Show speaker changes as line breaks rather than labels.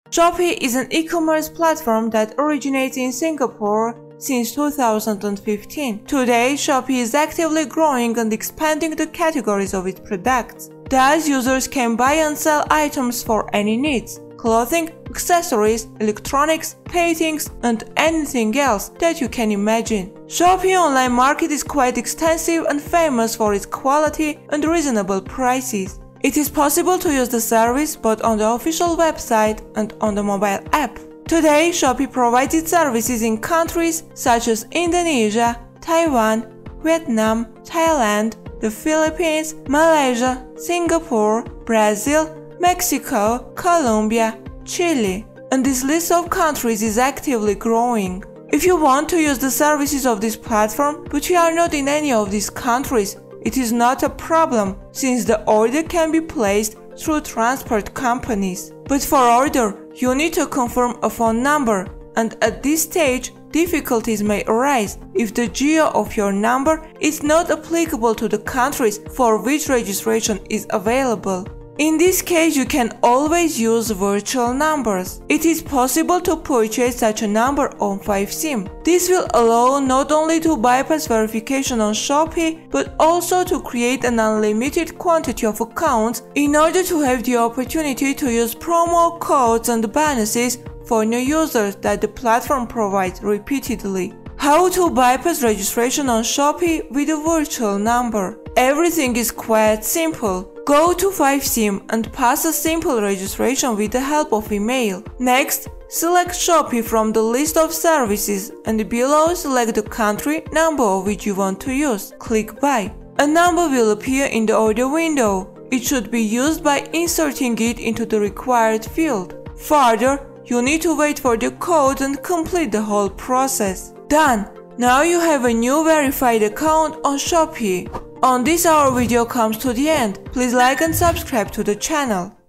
Shopee is an e-commerce platform that originates in Singapore since 2015. Today, Shopee is actively growing and expanding the categories of its products. Thus, users can buy and sell items for any needs: clothing, accessories, electronics, paintings, and anything else that you can imagine. Shopee online market is quite extensive and famous for its quality and reasonable prices. It is possible to use the service both on the official website and on the mobile app. Today, Shopee provides its services in countries such as Indonesia, Taiwan, Vietnam, Thailand, the Philippines, Malaysia, Singapore, Brazil, Mexico, Colombia, Chile, and this list of countries is actively growing. If you want to use the services of this platform but you are not in any of these countries, it is not a problem, since the order can be placed through transport companies. But for order, you need to confirm a phone number, and at this stage, difficulties may arise if the geo of your number is not applicable to the countries for which registration is available. In this case, you can always use virtual numbers. It is possible to purchase such a number on 5SIM. This will allow not only to bypass verification on Shopee, but also to create an unlimited quantity of accounts in order to have the opportunity to use promo codes and bonuses for new users that the platform provides repeatedly. How to bypass registration on Shopee with a virtual number? Everything is quite simple. Go to 5SIM and pass a simple registration with the help of email. Next, select Shopee from the list of services and below select the country number of which you want to use. Click Buy. A number will appear in the order window. It should be used by inserting it into the required field. Further, you need to wait for the code and complete the whole process. Done! Now you have a new verified account on Shopee. On this, our video comes to the end. Please like and subscribe to the channel.